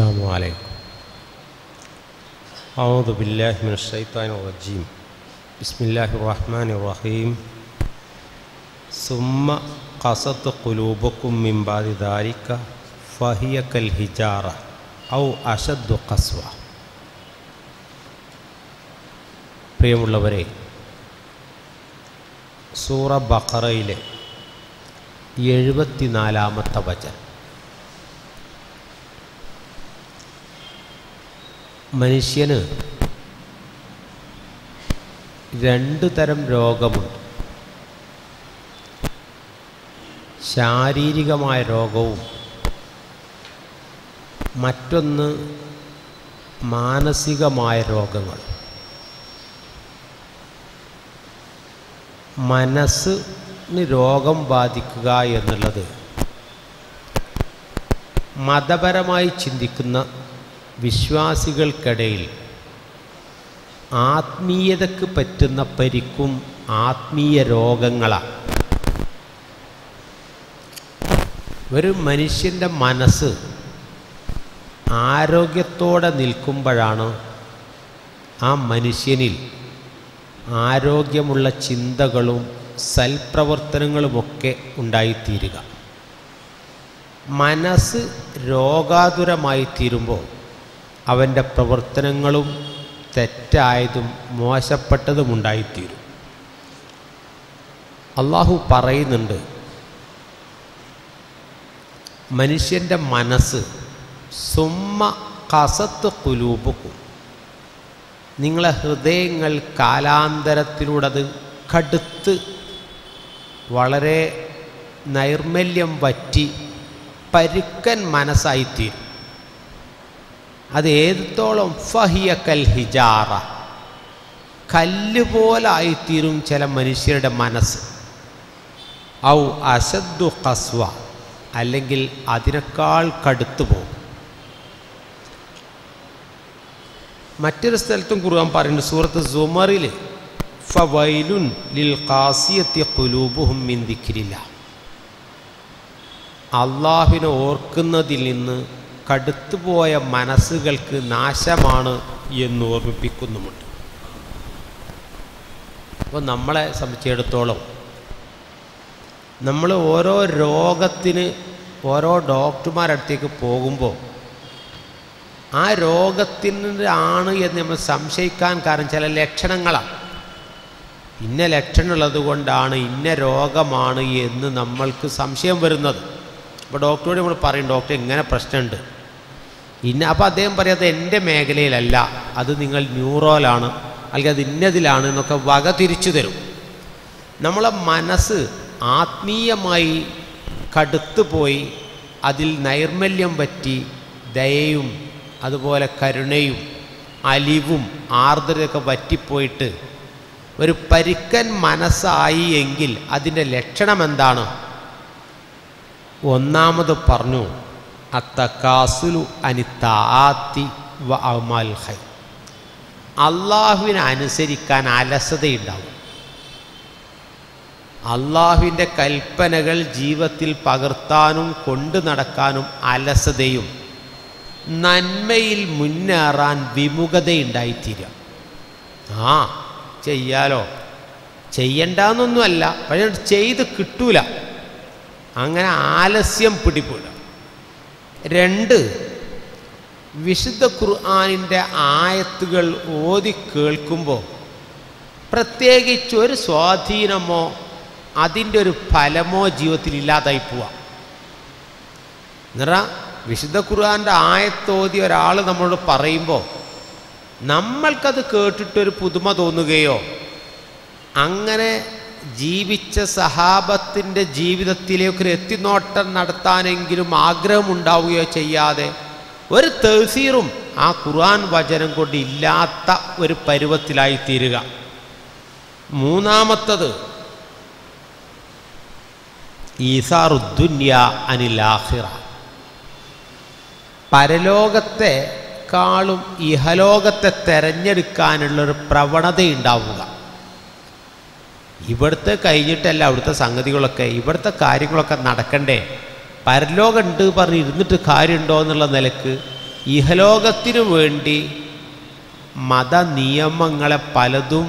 السلام عليكم. أعوذ بالله من الشيطان الرجيم. بسم الله الرحمن الرحيم. ثم قست قلوبكم من بعد ذلك فهي كالحجارة أو أشد قسوة. പ്രിയമുള്ളവരെ, സൂറ ബഖറയിലെ 74-ാമത്തെ വചനം, മനുഷ്യന് രണ്ട് തരം രോഗമുണ്ട്. ശാരീരികമായ രോഗവും മറ്റൊന്ന് മാനസികമായ രോഗങ്ങൾ. മനസ്സിന് രോഗം ബാധിക്കുക എന്നുള്ളത് മതപരമായി ചിന്തിക്കുന്ന വിശ്വാസികൾക്കിടയിൽ ആത്മീയതയ്ക്ക് പറ്റുന്ന പരിക്കും ആത്മീയ രോഗങ്ങളാണ്. ഒരു മനുഷ്യൻ്റെ മനസ്സ് ആരോഗ്യത്തോടെ നിൽക്കുമ്പോഴാണ് ആ മനുഷ്യനിൽ ആരോഗ്യമുള്ള ചിന്തകളും സൽപ്രവർത്തനങ്ങളുമൊക്കെ ഉണ്ടായിത്തീരുക. മനസ്സ് രോഗാതുരമായി തീരുമ്പോൾ അവൻ്റെ പ്രവർത്തനങ്ങളും തെറ്റായതും മോശപ്പെട്ടതും ഉണ്ടായിത്തീരും. അള്ളാഹു പറയുന്നുണ്ട്, മനുഷ്യൻ്റെ മനസ്സ് സുമ്മ ഖസത്ത് ഖുലൂബുക്കും, നിങ്ങളെ ഹൃദയങ്ങൾ കാലാന്തരത്തിലൂടെ അത് കടുത്ത് വളരെ നൈർമല്യം വറ്റി പരുക്കൻ മനസ്സായിത്തീരും. അത് ഏതോളം ഫഹിയ കൽ ഹിജാറ, കല്ലുപോലായിത്തീരും ചില മനുഷ്യരുടെ മനസ്സ്. ഔ അശദ്ദു ഖസ്വ, അല്ലെങ്കിൽ അതിനേക്കാൾ കടുത്തു പോകും. മറ്റൊരു സ്ഥലത്തും ഖുർആൻ പറയുന്നു, സൂറത്ത് സുമറിൽ, ഫവൈലുൻ ലിൽ ഖാസിയത്തി ഖുലൂബുഹും മിൻ ദിക്രില്ലാഹ്, അള്ളാഹുവിനെ ഓർക്കുന്നതിൽ നിന്ന് കടുത്തുപോയ മനസ്സുകൾക്ക് നാശമാണ് എന്ന് ഓർമ്മിപ്പിക്കുന്നുമുണ്ട്. അപ്പോൾ നമ്മളെ സംബന്ധിച്ചിടത്തോളം നമ്മൾ ഓരോ രോഗത്തിന് ഓരോ ഡോക്ടർമാരടുത്തേക്ക് പോകുമ്പോൾ ആ രോഗത്തിൻ്റെ ആണ് എന്ന് നമ്മൾ സംശയിക്കാൻ കാരണം ചില ലക്ഷണങ്ങളാണ്. ഇന്ന ലക്ഷണമുള്ളത് കൊണ്ടാണ് ഇന്ന രോഗമാണ് എന്ന് നമ്മൾക്ക് സംശയം വരുന്നത്. അപ്പോൾ ഡോക്ടറോട് നമ്മൾ പറയും, ഡോക്ടർ ഇങ്ങനെ പ്രശ്നമുണ്ട് ഇന്ന. അപ്പോൾ അദ്ദേഹം പറയും, അത് എൻ്റെ മേഖലയിലല്ല, അത് നിങ്ങൾ ന്യൂറോയിലാണ്, അല്ലെങ്കിൽ അത് ഇന്നതിലാണ് എന്നൊക്കെ വക തിരിച്ചു തരും. നമ്മളെ മനസ്സ് ആത്മീയമായി കടുത്തുപോയി അതിൽ നൈർമല്യം പറ്റി ദയയും അതുപോലെ കരുണയും അലിവും ആർദ്രതയൊക്കെ വറ്റിപ്പോയിട്ട് ഒരു പരുക്കൻ മനസ്സായി എങ്കിൽ അതിൻ്റെ ലക്ഷണം എന്താണ്? ഒന്നാമത് പറഞ്ഞു, അത്തക്കാസുലു അനിത്താത്തി വ അമാൽ ഖൈർ, അള്ളാഹുവിനെ അനുസരിക്കാൻ അലസതയുണ്ടാവും. അള്ളാഹുവിൻ്റെ കൽപ്പനകൾ ജീവിതത്തിൽ പകർത്താനും കൊണ്ടു നടക്കാനും അലസതയും, നന്മയിൽ മുന്നേറാൻ വിമുഖതയുണ്ടായിത്തീരുക. ആ ചെയ്യാലോ, ചെയ്യണ്ടെന്നൊന്നുമല്ല, പക്ഷേ ചെയ്ത് കിട്ടൂല, അങ്ങനെ ആലസ്യം പിടിപെടുക. രണ്ട്, വിശുദ്ധ ഖുർആനിൻ്റെ ആയത്തുകൾ ഓതി കേൾക്കുമ്പോൾ പ്രത്യേകിച്ച് ഒരു സ്വാധീനമോ അതിൻ്റെ ഒരു ഫലമോ ജീവിതത്തിൽ ഇല്ലാതായി പോവാം. എന്നുപറഞ്ഞാൽ വിശുദ്ധ ഖുർആൻ്റെ ആയത്തോതി ഒരാൾ നമ്മളോട് പറയുമ്പോൾ നമ്മൾക്കത് കേട്ടിട്ടൊരു പുതുമ തോന്നുകയോ അങ്ങനെ ജീവിച്ച സഹാബത്തിൻ്റെ ജീവിതത്തിലേക്ക് എത്തിനോട്ടം നടത്താനെങ്കിലും ആഗ്രഹമുണ്ടാവുകയോ ചെയ്യാതെ ഒരു തഫ്സീറും ആ ഖുർആൻ വചനം കൊണ്ട് ഇല്ലാത്ത ഒരു പരുവത്തിലായി തീരുക. മൂന്നാമത്തത്, ഈസാറുദ്ദുന്യ അനിൽ ആഖിറ, പരലോകത്തെക്കാളും ഇഹലോകത്തെ തിരഞ്ഞെടുക്കാനുള്ളൊരു പ്രവണതയുണ്ടാവുക. ഇവിടുത്തെ കഴിഞ്ഞിട്ടല്ല അവിടുത്തെ സംഗതികളൊക്കെ, ഇവിടുത്തെ കാര്യങ്ങളൊക്കെ നടക്കണ്ടേ, പരലോകം ഉണ്ട് പറഞ്ഞ് ഇരുന്നിട്ട് കാര്യമുണ്ടോ എന്നുള്ള നിലക്ക് ഇഹലോകത്തിനു വേണ്ടി മതനിയമങ്ങളെ പലതും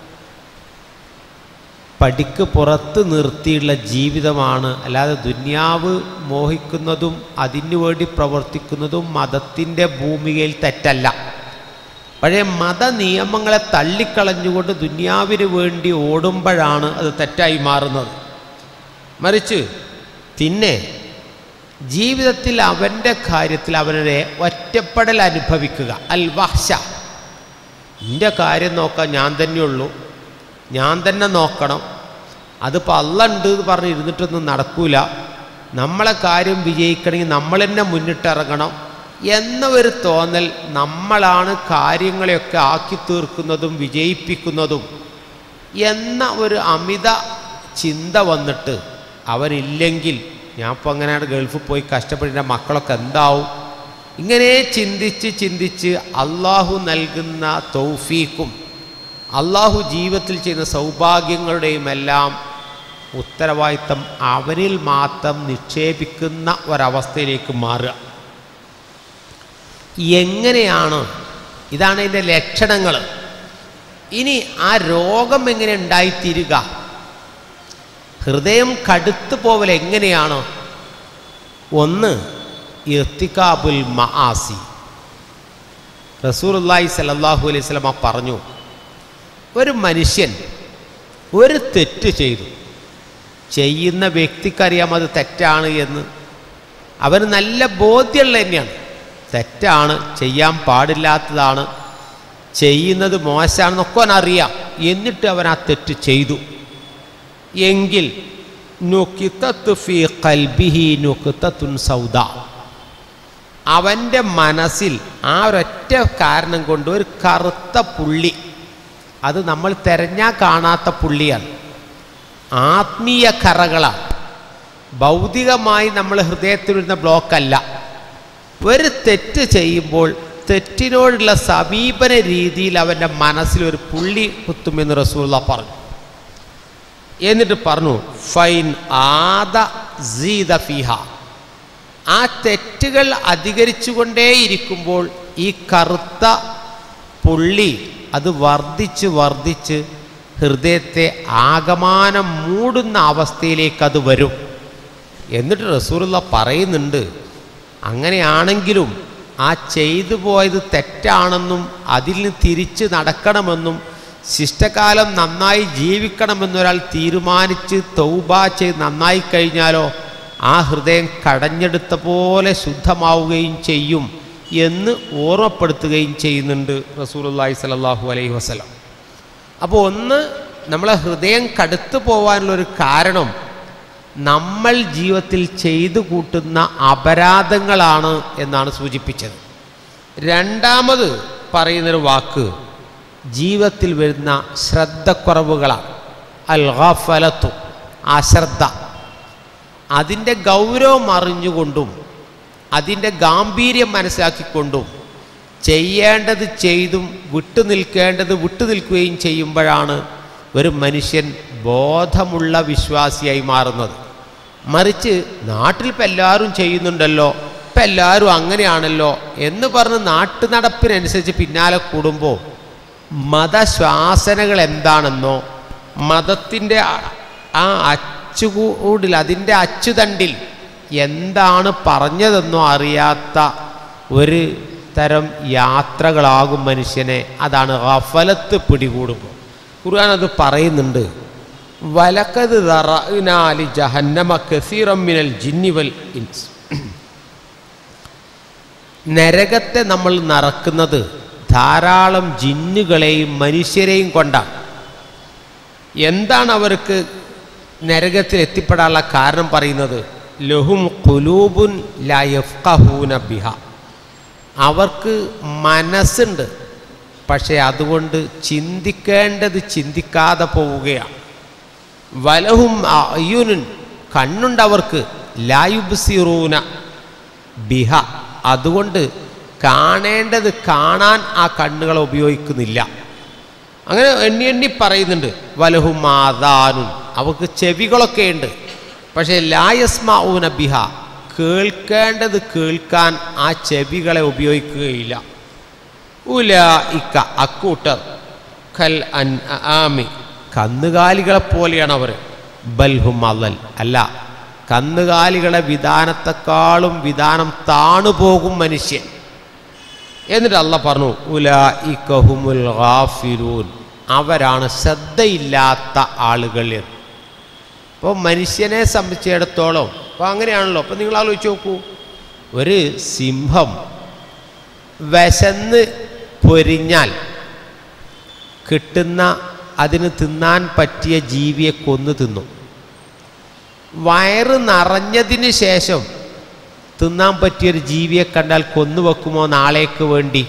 പടിക്ക് പുറത്ത് നിർത്തിയുള്ള ജീവിതമാണ്. അല്ലാതെ ദുന്യാവ് മോഹിക്കുന്നതും അതിനു വേണ്ടി പ്രവർത്തിക്കുന്നതും മതത്തിൻ്റെ ഭൂമികയിൽ തെറ്റല്ല. പഴയ മതനിയമങ്ങളെ തള്ളിക്കളഞ്ഞുകൊണ്ട് ദുന്യാവിന് വേണ്ടി ഓടുമ്പോഴാണ് അത് തെറ്റായി മാറുന്നത്. മറിച്ച് പിന്നെ ജീവിതത്തിൽ അവൻ്റെ കാര്യത്തിൽ അവനെ ഒറ്റപ്പെടൽ അനുഭവിക്കുക. അൽ വഹ്ശ, എൻ്റെ കാര്യം നോക്കാൻ ഞാൻ തന്നെയുള്ളൂ, ഞാൻ തന്നെ നോക്കണം, അതിപ്പോൾ അല്ലാഹ് ഉണ്ട് എന്ന് പറഞ്ഞ് ഇരുന്നിട്ടൊന്നും നടക്കൂല, നമ്മളെ കാര്യം വിജയിക്കണമെങ്കിൽ നമ്മൾ തന്നെ മുന്നിട്ടിറങ്ങണം എന്ന ഒരു തോന്നൽ, നമ്മളാണ് കാര്യങ്ങളെയൊക്കെ ആക്കി തീർക്കുന്നതും വിജയിപ്പിക്കുന്നതും എന്ന ഒരു അമിത ചിന്ത വന്നിട്ട് അവനില്ലെങ്കിൽ ഞാൻ ഇപ്പോൾ അങ്ങനെയാണ് ഗൾഫിൽ പോയി കഷ്ടപ്പെട്ടിൻ്റെ മക്കളൊക്കെ എന്താവും, ഇങ്ങനെ ചിന്തിച്ച് ചിന്തിച്ച് അള്ളാഹു നൽകുന്ന തൗഫീഖും അള്ളാഹു ജീവിതത്തിൽ ചെയ്യുന്ന സൗഭാഗ്യങ്ങളുടെയും എല്ലാം ഉത്തരവാദിത്തം അവനിൽ മാത്രം നിക്ഷേപിക്കുന്ന ഒരവസ്ഥയിലേക്ക് മാറുക. എങ്ങനെയാണ്? ഇതാണ് ഇതിൻ്റെ ലക്ഷണങ്ങൾ. ഇനി ആ രോഗം എങ്ങനെ ഉണ്ടായിത്തീരുക? ഹൃദയം കടുത്തു പോവൽ എങ്ങനെയാണ്? ഒന്ന്, ഇർത്തികാബുൽ മആസി. റസൂലുള്ളാഹി സ്വല്ലല്ലാഹു അലൈഹി വസല്ലം പറഞ്ഞു, ഒരു മനുഷ്യൻ ഒരു തെറ്റ് ചെയ്തു, ചെയ്യുന്ന വ്യക്തിക്കറിയാം അത് തെറ്റാണ് എന്ന്, അവന് നല്ല ബോധ്യമുള്ള തന്നെയാണ്, തെറ്റാണ്, ചെയ്യാൻ പാടില്ലാത്തതാണ്, ചെയ്യുന്നത് മോശമാണെന്നൊക്കെ അവനറിയാം. എന്നിട്ട് അവൻ ആ തെറ്റ് ചെയ്തു എങ്കിൽ നുക്തത്തു ഫീ ഖൽബിഹി നുക്തത്തുൻ സൗദാ, അവൻ്റെ മനസ്സിൽ ആ ഒരൊറ്റ കാരണം കൊണ്ട് ഒരു കറുത്ത പുള്ളി, അത് നമ്മൾ തിരഞ്ഞാൽ കാണാത്ത പുള്ളിയാണ്, ആത്മീയ കറകളാണ്, ഭൗതികമായി നമ്മൾ ഹൃദയത്തിൽ വരുന്ന ബ്ലോക്കല്ല. ഒരു തെറ്റ് ചെയ്യുമ്പോൾ തെറ്റിനോടുള്ള സമീപന രീതിയിൽ അവൻ്റെ മനസ്സിൽ ഒരു പുള്ളി കുത്തുമെന്ന് റസൂലുള്ളാഹി പറഞ്ഞു. എന്നിട്ട് പറഞ്ഞു, ഫൈൻ ആദ സീദ ഫീഹ, ആ തെറ്റുകൾ അധികരിച്ചുകൊണ്ടേയിരിക്കുമ്പോൾ ഈ കറുത്ത പുള്ളി അത് വർദ്ധിച്ച് വർദ്ധിച്ച് ഹൃദയത്തെ ആകമാനം മൂടുന്ന അവസ്ഥയിലേക്ക് അത് വരും. എന്നിട്ട് റസൂലുള്ളാഹി പറയുന്നുണ്ട്, അങ്ങനെയാണെങ്കിലും ആ ചെയ്തു പോയത് തെറ്റാണെന്നും അതിൽ നിന്ന് തിരിച്ച് നടക്കണമെന്നും ശിഷ്ടകാലം നന്നായി ജീവിക്കണമെന്നൊരാൾ തീരുമാനിച്ച് തൗബ ചെയ്ത് നന്നായി കഴിഞ്ഞാലോ ആ ഹൃദയം കടഞ്ഞെടുത്ത പോലെ ശുദ്ധമാവുകയും ചെയ്യും എന്ന് ഓർമ്മപ്പെടുത്തുകയും ചെയ്യുന്നുണ്ട് റസൂലുള്ളാഹി സ്വല്ലല്ലാഹു അലൈഹി വസല്ലം. അപ്പോൾ ഒന്ന്, നമ്മളെ ഹൃദയം കടുത്തു പോകാനുള്ളൊരു കാരണം നമ്മൾ ജീവിതത്തിൽ ചെയ്തു കൂട്ടുന്ന അപരാധങ്ങളാണ് എന്നാണ് സൂചിപ്പിച്ചത്. രണ്ടാമത് പറയുന്നൊരു വാക്ക് ജീവിതത്തിൽ വരുന്ന ശ്രദ്ധക്കുറവുകളാണ്. അൽ ഗഫലത്തു, അശ്രദ്ധ. അതിൻ്റെ ഗൗരവം അറിഞ്ഞുകൊണ്ടും അതിൻ്റെ ഗാംഭീര്യം മനസ്സിലാക്കിക്കൊണ്ടും ചെയ്യേണ്ടത് ചെയ്തും വിട്ടുനിൽക്കേണ്ടത് വിട്ടുനിൽക്കുകയും ചെയ്യുമ്പോഴാണ് ഒരു മനുഷ്യൻ ബോധമുള്ള വിശ്വാസിയായി മാറുന്നത്. മറിച്ച് നാട്ടിൽ ഇപ്പം എല്ലാവരും ചെയ്യുന്നുണ്ടല്ലോ, ഇപ്പം എല്ലാവരും അങ്ങനെയാണല്ലോ എന്ന് പറഞ്ഞ് നാട്ടു നടപ്പിനനുസരിച്ച് പിന്നാലെ കൂടുമ്പോൾ മതശ്വാസനകൾ എന്താണെന്നോ മതത്തിൻ്റെ ആ അച്ചുകൂടിൽ അതിൻ്റെ അച്ചുതണ്ടിൽ എന്താണ് പറഞ്ഞതെന്നോ അറിയാത്ത ഒരു തരം യാത്രകളാകും മനുഷ്യനെ. അതാണ് ഗഫലത്ത് പിടികൂടുമ്പോൾ. ഖുർആൻ അത് പറയുന്നുണ്ട്, വലഖദ് ദറഅനാ ലി ജഹന്നമ കസീറൻ മിനൽ ജിന്നി വൽ ഇൻസ്. നരകത്തെ നമ്മൾ നിറക്കുന്നത് ധാരാളം ജിന്നുകളെയും മനുഷ്യരെയും കൊണ്ടാണ്. എന്താണ് അവർക്ക് നരകത്തിൽ എത്തിപ്പെടാനുള്ള കാരണം പറയുന്നത്? ലഹും ഖുലൂബുൻ ലാ യഫ്ഖഹൂന ബിഹ, അവർക്ക് മനസ്സുണ്ട്, പക്ഷേ അതുകൊണ്ട് ചിന്തിക്കേണ്ടത് ചിന്തിക്കാതെ പോവുകയാണ്. വലഹും അയുനുൻ, കണ്ണുണ്ടവർക്ക്, ലാ യുബ്സിറൂന ബിഹ, അതുകൊണ്ട് കാണേണ്ടത് കാണാൻ ആ കണ്ണുകളെ ഉപയോഗിക്കുന്നില്ല. അങ്ങനെ എണ്ണി എണ്ണി പറയുന്നുണ്ട്. വലഹും ആദാനുൻ, അവർക്ക് ചെവികളൊക്കെ ഉണ്ട്, പക്ഷേ ലാ യസ്മഊന ബിഹ, കേൾക്കേണ്ടത് കേൾക്കാൻ ആ ചെവികളെ ഉപയോഗിക്കുകയില്ല. ഉലൈക അക്കൂട്ടർ കൽ അൻആമി കന്നുകാലികളെപ്പോലെയാണ് അവർ. ബൽഹും അളൽ അല്ല, കന്നുകാലികളെ വിധാനത്തെക്കാളും വിധാനം താണുപോകും മനുഷ്യൻ. എന്നിട്ട് അല്ലാഹ് പറഞ്ഞു ഉലൈക ഹുമുൽ ഗാഫിലൂൻ, അവരാണ് ശ്രദ്ധയില്ലാത്ത ആളുകൾ. അപ്പോൾ മനുഷ്യനെ സംബന്ധിച്ചിടത്തോളം അപ്പോൾ അങ്ങനെയാണല്ലോ. അപ്പോൾ നിങ്ങൾ ആലോചിച്ച് നോക്കൂ, ഒരു സിംഹം വിശന്ന് പൊരിഞ്ഞാൽ കിട്ടുന്ന അതിന് തിന്നാൻ പറ്റിയ ജീവിയെ കൊന്നു തിന്നും. വയറ് നിറഞ്ഞതിന് ശേഷം തിന്നാൻ പറ്റിയൊരു ജീവിയെ കണ്ടാൽ കൊന്നു വെക്കുമോ നാളേക്ക് വേണ്ടി?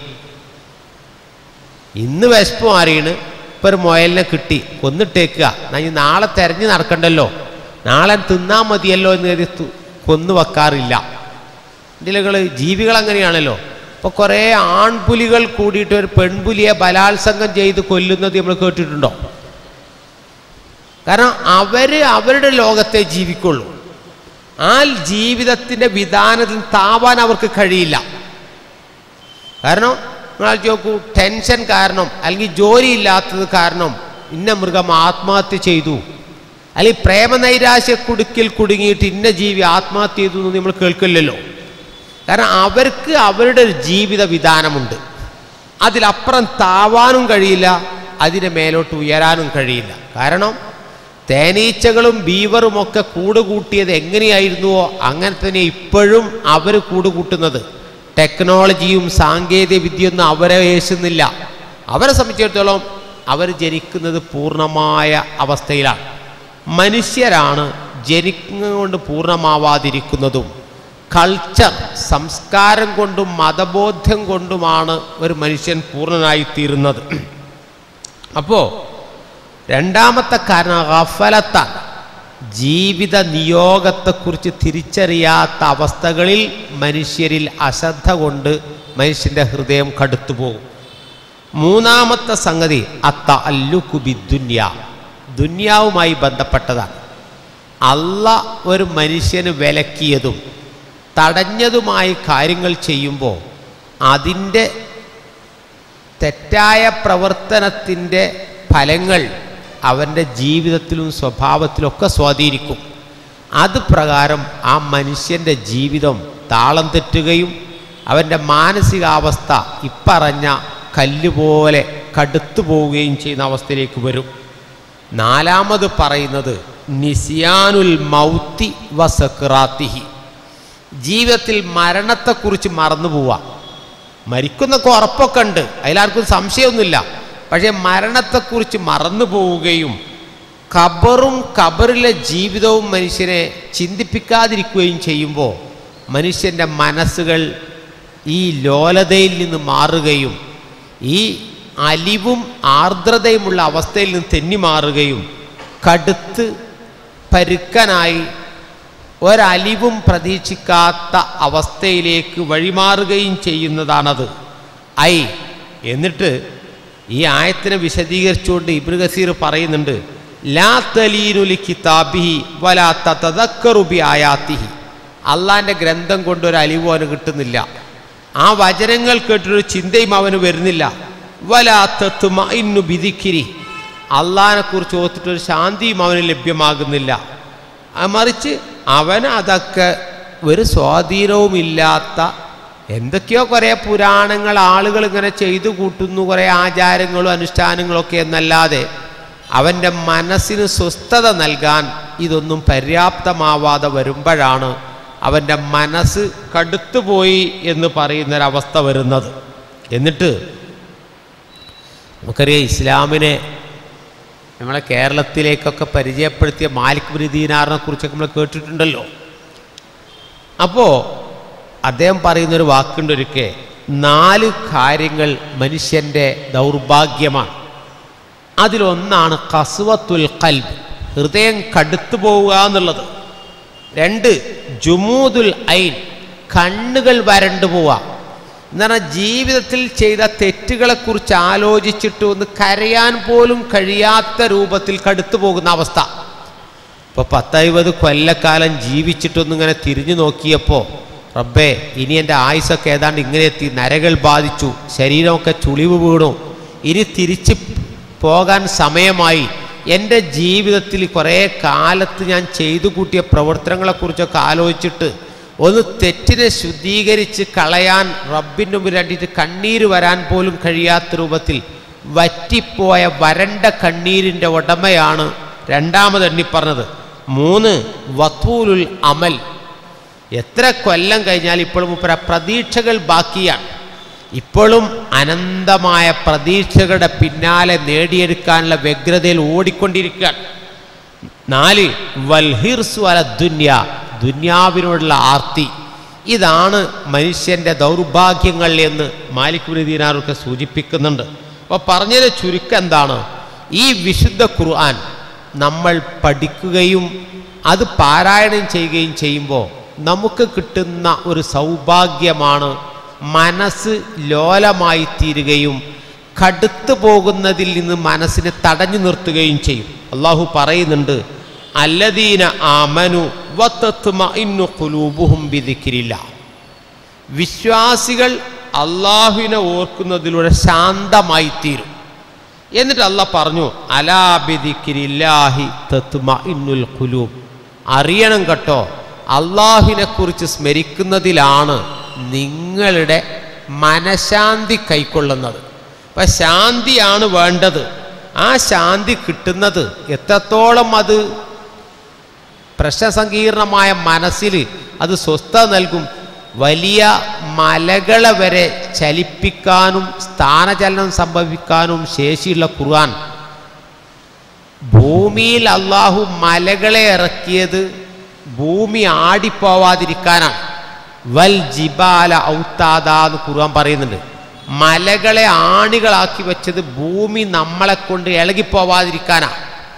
ഇന്ന് വിശപ്പ് മാറിയാണ്, ഇപ്പോൾ ഒരു മുയലിനെ കിട്ടി കൊന്നിട്ടേക്കുക, നാളെ തിരഞ്ഞ് നടക്കണ്ടല്ലോ, നാളെ തിന്നാൻ മതിയല്ലോ എന്ന് കരുതി കൊന്നു വെക്കാറില്ല. ഇതിലുകൾ ജീവികൾ അങ്ങനെയാണല്ലോ. ഇപ്പോൾ കുറേ ആൺപുലികൾ കൂടിയിട്ട് ഒരു പെൺപുലിയെ ബലാത്സംഗം ചെയ്ത് കൊല്ലുന്നത് നമ്മൾ കേട്ടിട്ടുണ്ടോ? കാരണം അവരുടെ ലോകത്തെ ജീവിക്കുള്ളൂ. ആ ജീവിതത്തിൻ്റെ വിധാനത്തിൽ താവാൻ അവർക്ക് കഴിയില്ല. കാരണം നിങ്ങൾ നോക്കൂ, ടെൻഷൻ കാരണം അല്ലെങ്കിൽ ജോലി ഇല്ലാത്തത് കാരണം ഇന്ന മൃഗം ആത്മഹത്യ ചെയ്തു, അല്ലെങ്കിൽ പ്രേമനൈരാശ്യ കുടുക്കിൽ കുടുങ്ങിയിട്ട് ഇന്ന ജീവി ആത്മഹത്യ ചെയ്തു എന്ന് നമ്മൾ കേൾക്കില്ലല്ലോ. കാരണം അവർക്ക് അവരുടെ ഒരു ജീവിത വിധാനമുണ്ട്, അതിലപ്പുറം താവാനും കഴിയില്ല, അതിനെ മേലോട്ട് ഉയരാനും കഴിയില്ല. കാരണം തേനീച്ചകളും ബീവറുമൊക്കെ കൂടുകൂട്ടിയത് എങ്ങനെയായിരുന്നുവോ അങ്ങനെ തന്നെ ഇപ്പോഴും അവർ കൂടുകൂട്ടുന്നത്. ടെക്നോളജിയും സാങ്കേതിക വിദ്യയൊന്നും അവരെ യേശുന്നില്ല. അവരെ സംബന്ധിച്ചിടത്തോളം അവർ ജനിക്കുന്നത് പൂർണ്ണമായ അവസ്ഥയിലാണ്. മനുഷ്യരാണ് ജനിക്കുന്നത് പൂർണ്ണമാവാതിരിക്കുന്നതും. കൾച്ചർ, സംസ്കാരം കൊണ്ടും മതബോധ്യം കൊണ്ടുമാണ് ഒരു മനുഷ്യൻ പൂർണ്ണനായിത്തീരുന്നത്. അപ്പോൾ രണ്ടാമത്തെ കാരണം ഗഫലത്താണ്. ജീവിത നിയോഗത്തെക്കുറിച്ച് തിരിച്ചറിയാത്ത അവസ്ഥകളിൽ മനുഷ്യരിൽ അശ്രദ്ധ കൊണ്ട് മനുഷ്യൻ്റെ ഹൃദയം കടുത്തുപോകും. മൂന്നാമത്തെ സംഗതി അത്തഅല്ലുഖു ബിദ്ദുനിയ, ദുനിയാവുമായി ബന്ധപ്പെട്ടതാണ്. അല്ലാഹ് ഒരു മനുഷ്യന് വിലക്കിയതും തടഞ്ഞതുമായി കാര്യങ്ങൾ ചെയ്യുമ്പോൾ അതിൻ്റെ തെറ്റായ പ്രവർത്തനത്തിൻ്റെ ഫലങ്ങൾ അവൻ്റെ ജീവിതത്തിലും സ്വഭാവത്തിലൊക്കെ സ്വാധീനിക്കും. അത് പ്രകാരം ആ മനുഷ്യൻ്റെ ജീവിതം താളം തെറ്റുകയും അവൻ്റെ മാനസികാവസ്ഥ ഇപ്പറഞ്ഞ കല്ലുപോലെ കടുത്തു പോവുകയും ചെയ്യുന്ന അവസ്ഥയിലേക്ക് വരും. നാലാമത് പറയുന്നത് നിസ്യാനുൽ മൗത്തി വസക്റാത്തിഹി, ജീവിതത്തിൽ മരണത്തെക്കുറിച്ച് മറന്നു പോവുക. മരിക്കുന്നൊക്കെ ഉറപ്പൊക്കെ ഉണ്ട്, അതിലാർക്കും സംശയമൊന്നുമില്ല. പക്ഷേ മരണത്തെക്കുറിച്ച് മറന്നു പോവുകയും ഖബറും ഖബറിലെ ജീവിതവും മനുഷ്യനെ ചിന്തിപ്പിക്കാതിരിക്കുകയും ചെയ്യുമ്പോൾ മനുഷ്യൻ്റെ മനസ്സുകൾ ഈ ലോലതയിൽ നിന്ന് മാറുകയും ഈ അലിവും ആർദ്രതയുമുള്ള അവസ്ഥയിൽ നിന്ന് തെന്നി മാറുകയും കടുത്ത് പരുക്കനായി ഒരലിവും പ്രതീക്ഷിക്കാത്ത അവസ്ഥയിലേക്ക് വഴിമാറുകയും ചെയ്യുന്നതാണത്. എന്നിട്ട് ഈ ആയത്തിനെ വിശദീകരിച്ചുകൊണ്ട് ഇബ്നു കസീർ പറയുന്നുണ്ട്, ലാ തലീനു ലികിതാബിഹി വലാ തതദക്കറു ബിആയാതിഹി, അള്ളാൻ്റെ ഗ്രന്ഥം കൊണ്ടൊരു അലിവും അവന് കിട്ടുന്നില്ല, ആ വചനങ്ങൾ കേട്ടൊരു ചിന്തയും അവന് വരുന്നില്ല. വലാ തത്മഇന്നു ബിദിക്രി, അള്ളാഹിനെക്കുറിച്ച് ഓർത്തിട്ടൊരു ശാന്തിയും അവന് ലഭ്യമാകുന്നില്ല. മറിച്ച് അവന് അതൊക്കെ ഒരു സ്വാധീനവുമില്ലാത്ത എന്തൊക്കെയോ കുറേ പുരാണങ്ങൾ ആളുകൾ ഇങ്ങനെ ചെയ്തു കൂട്ടുന്നു, കുറേ ആചാരങ്ങളും അനുഷ്ഠാനങ്ങളൊക്കെ എന്നല്ലാതെ അവൻ്റെ മനസ്സിന് സ്വസ്ഥത നൽകാൻ ഇതൊന്നും പര്യാപ്തമാവാതെ വരുമ്പോഴാണ് അവൻ്റെ മനസ്സ് കടുത്തുപോയി എന്ന് പറയുന്നൊരവസ്ഥ വരുന്നത്. എന്നിട്ട് നമുക്കറിയാം, ഇസ്ലാമിനെ നമ്മളെ കേരളത്തിലേക്കൊക്കെ പരിചയപ്പെടുത്തിയ മാലിക് ബിൻ ദീനാറിനെ കുറിച്ചൊക്കെ നമ്മൾ കേട്ടിട്ടുണ്ടല്ലോ. അപ്പോൾ അദ്ദേഹം പറയുന്നൊരു വാക്കുണ്ട്, ഒരിക്കൽ 4 കാര്യങ്ങൾ മനുഷ്യൻ്റെ ദൗർഭാഗ്യമാണ്. അതിലൊന്നാണ് ഖസ്വത്തുൽ ഖൽബ്, ഹൃദയം കടുത്തു പോവുക എന്നുള്ളത്. 2 ജുമൂദുൽ ഐൻ, കണ്ണുകൾ വരണ്ടു പോവുക എന്ന് പറഞ്ഞാൽ ജീവിതത്തിൽ ചെയ്ത തെറ്റുകളെക്കുറിച്ച് ആലോചിച്ചിട്ട് ഒന്ന് കരയാൻ പോലും കഴിയാത്ത രൂപത്തിൽ കടുത്തു പോകുന്ന അവസ്ഥ. ഇപ്പോൾ 10-50 കൊല്ലക്കാലം ജീവിച്ചിട്ടൊന്നിങ്ങനെ തിരിഞ്ഞു നോക്കിയപ്പോൾ റബ്ബേ ഇനി എൻ്റെ ആയുസ്സൊക്കെ ഏതാണ്ട് ഇങ്ങനെ എത്തി, നരകൾ ബാധിച്ചു, ശരീരമൊക്കെ ചുളിവ് വീണു, ഇനി തിരിച്ച് പോകാൻ സമയമായി. എൻ്റെ ജീവിതത്തിൽ കുറേ കാലത്ത് ഞാൻ ചെയ്തു കൂട്ടിയ പ്രവർത്തനങ്ങളെക്കുറിച്ചൊക്കെ ആലോചിച്ചിട്ട് ഒന്ന് തെറ്റിനെ ശുദ്ധീകരിച്ച് കളയാൻ റബ്ബിൻ്റെ മുമ്പിൽ വേണ്ടിയിട്ട് കണ്ണീര് വരാൻ പോലും കഴിയാത്ത രൂപത്തിൽ വറ്റിപ്പോയ വരണ്ട കണ്ണീരിൻ്റെ ഉടമയാണ് രണ്ടാമത് എണ്ണിപ്പറഞ്ഞത്. 3 വത്തൂലുൽ അമൽ. എത്ര കൊല്ലം കഴിഞ്ഞാൽ ഇപ്പോഴും പ്രതീക്ഷകൾ ബാക്കിയാണ്, ഇപ്പോഴും അനന്തമായ പ്രതീക്ഷകളുടെ പിന്നാലെ നേടിയെടുക്കാനുള്ള വ്യഗ്രതയിൽ ഓടിക്കൊണ്ടിരിക്കുകയാണ്. 4 വൽഹിർസു അല ദുന്യ. ദുന്യാവിനോടുള്ള ആർത്തി. ഇതാണ് മനുഷ്യൻ്റെ ദൗർഭാഗ്യങ്ങൾ എന്ന് മാലിക് ഇബ്നു ദീനാറൊക്കെ സൂചിപ്പിക്കുന്നുണ്ട്. അപ്പോൾ പറഞ്ഞതിൻ്റെ ചുരുക്കം എന്താണ്? ഈ വിശുദ്ധ ഖുർആൻ നമ്മൾ പഠിക്കുകയും അത് പാരായണം ചെയ്യുകയും ചെയ്യുമ്പോൾ നമുക്ക് കിട്ടുന്ന ഒരു സൗഭാഗ്യമാണ് മനസ്സ് ലോലമായി തീരുകയും കടുത്തു പോകുന്നതിൽ നിന്ന് മനസ്സിനെ തടഞ്ഞു നിർത്തുകയും ചെയ്യും. അള്ളാഹു പറയുന്നുണ്ട്, അല്ലദീന ആമനു വതത്മഇന്നു ഖുലൂബുഹും ബിദിക്രില്ലാഹ്. വിശ്വാസികൾ അള്ളാഹുവിനെ ഓർക്കുന്നതിലൂടെ ശാന്തമായി തീരും. എന്നിട്ട് അള്ളാഹ് പറഞ്ഞു, അലാ ബിദിക്രില്ലാഹി തത്മഇന്നുൽ ഖുലൂബ്. അറിയണം കേട്ടോ, അള്ളാഹുവിനെ കുറിച്ച് സ്മരിക്കുന്നതിലാണ് നിങ്ങളുടെ മനഃശാന്തി കൈക്കൊള്ളുന്നത്. അപ്പം ശാന്തിയാണ് വേണ്ടത്. ആ ശാന്തി കിട്ടുന്നത് എത്രത്തോളം അത് പ്രശ്നസങ്കീർണമായ മനസ്സിൽ അത് സ്വസ്ഥത നൽകും. വലിയ മലകളെ വരെ ചലിപ്പിക്കാനും സ്ഥാനചലനം സംഭവിക്കാനും ശേഷിയുള്ള ഖുർആൻ. ഭൂമിയിൽ അള്ളാഹു മലകളെ ഇറക്കിയത് ഭൂമി ആടിപ്പോവാതിരിക്കാനാണ്. വൽ ജിബാല ഔത്താദാ എന്ന് ഖുർആൻ പറയുന്നുണ്ട്. മലകളെ ആണികളാക്കി വെച്ചത് ഭൂമി നമ്മളെ കൊണ്ട് ഇളകിപ്പോവാതിരിക്കാനാണ്.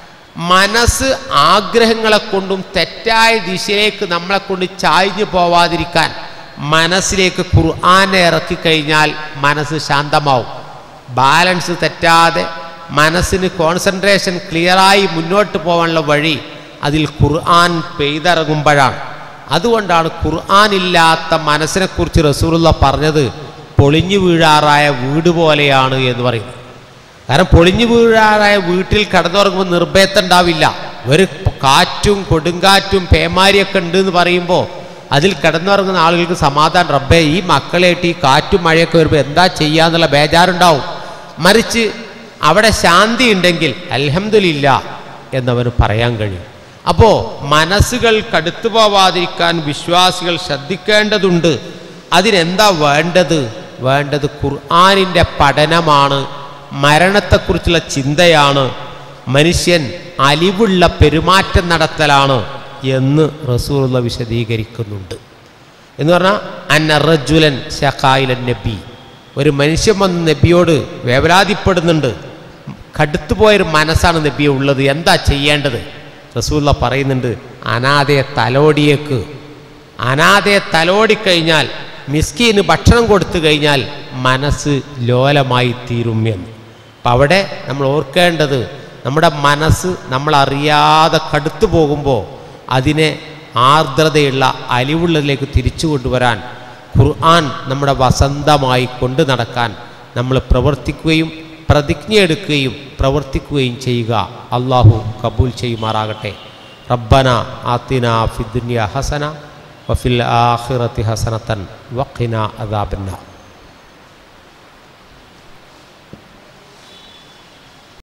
മനസ്സ് ആഗ്രഹങ്ങളെ കൊണ്ടും തെറ്റായ ദിശയിലേക്ക് നമ്മളെ കൊണ്ട് ചായ്ഞ്ഞു പോവാതിരിക്കാൻ മനസ്സിലേക്ക് ഖുർആനെ ഇറക്കിക്കഴിഞ്ഞാൽ മനസ്സ് ശാന്തമാവും. ബാലൻസ് തെറ്റാതെ മനസ്സിന് കോൺസെൻട്രേഷൻ ക്ലിയറായി മുന്നോട്ട് പോകാനുള്ള വഴി അതിൽ ഖുർആൻ പെയ്തിറങ്ങുമ്പോഴാണ്. അതുകൊണ്ടാണ് ഖുർആൻ ഇല്ലാത്ത മനസ്സിനെക്കുറിച്ച് റസൂലുള്ളാഹി പറഞ്ഞത് പൊളിഞ്ഞു വീഴാറായ വീട് പോലെയാണ് എന്ന് പറയുന്നത്. കാരണം പൊളിഞ്ഞു വീഴാറായ വീട്ടിൽ കിടന്നുറങ്ങുമ്പോൾ നിർഭയത്വം ഉണ്ടാവില്ല. ഒരു കാറ്റും കൊടുങ്കാറ്റും പേമാരിയൊക്കെ ഉണ്ട് എന്ന് പറയുമ്പോൾ അതിൽ കിടന്നുറങ്ങുന്ന ആളുകൾക്ക് സമാധാനം, റബ്ബേ ഈ മക്കളായിട്ട് ഈ കാറ്റും മഴയൊക്കെ വരുമ്പോൾ എന്താ ചെയ്യാന്നുള്ള ബേജാറുണ്ടാവും. മറിച്ച് അവിടെ ശാന്തി ഉണ്ടെങ്കിൽ അൽഹംദുലില്ലാ എന്നവന് പറയാൻ കഴിയും. അപ്പോൾ മനസ്സുകൾ കടുത്തു പോവാതിരിക്കാൻ വിശ്വാസികൾ ശ്രദ്ധിക്കേണ്ടതുണ്ട്. അതിനെന്താ വേണ്ടത്? വേണ്ടത് ഖുർആനിൻ്റെ പഠനമാണ്, മരണത്തെക്കുറിച്ചുള്ള ചിന്തയാണ്, മനുഷ്യൻ അലിവുള്ള പെരുമാറ്റം നടത്തലാണ് എന്ന് റസൂലുള്ളാഹി വിശദീകരിക്കുന്നുണ്ട്. എന്ന് പറഞ്ഞാൽ അന്ന റജുലൻ ശഖായിലൻ നബി, ഒരു മനുഷ്യൻ വന്ന് നബിയോട് വേവലാതിപ്പെടുന്നുണ്ട്. കടുത്തുപോയൊരു മനസ്സാണ് നബിയെ ഉള്ളത്, എന്താ ചെയ്യേണ്ടത്? റസൂലുള്ളാഹി പറയുന്നുണ്ട്, അനാഥയെ തലോടിയേക്ക്. അനാഥയെ തലോടിക്കഴിഞ്ഞാൽ, മിസ്കീന് ഭക്ഷണം കൊടുത്തു കഴിഞ്ഞാൽ മനസ്സ് ലോലമായി തീരും എന്ന്. അപ്പം അവിടെ നമ്മൾ ഓർക്കേണ്ടത്, നമ്മുടെ മനസ്സ് നമ്മളറിയാതെ കടുത്തു പോകുമ്പോൾ അതിനെ ആർദ്രതയുള്ള അലിവുള്ളതിലേക്ക് തിരിച്ചു കൊണ്ടുവരാൻ, ഖുർആൻ നമ്മുടെ വസന്തമായി കൊണ്ടു നടക്കാൻ നമ്മൾ പ്രവർത്തിക്കുകയും പ്രതിജ്ഞയെടുക്കുകയും പ്രവർത്തിക്കുകയും ചെയ്യുക. അള്ളാഹു കബൂൽ ചെയ്യുമാറാകട്ടെ. റബ്ബന ആതിനാ ഫിദ്ദുനിയ ഹസന വഫിൽ ആഖിറതി ഹസനതൻ വഖിനാ അദാബന്നാർ.